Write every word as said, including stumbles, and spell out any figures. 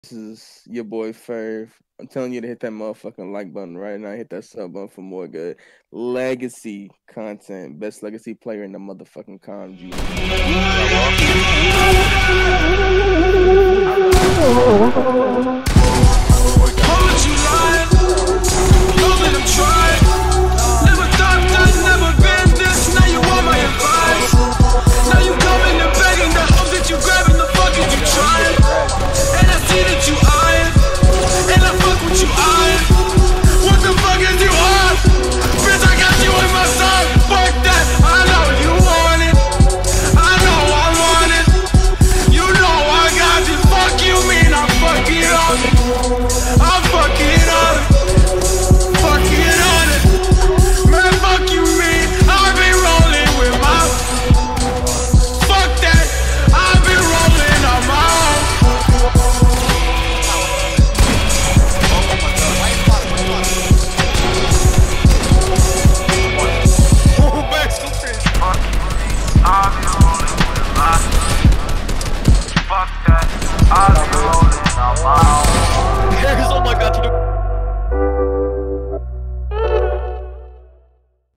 This is your boy Ferv. I'm telling you to hit that motherfucking like button right now. Hit that sub button for more good legacy content. Best legacy player in the motherfucking com. G.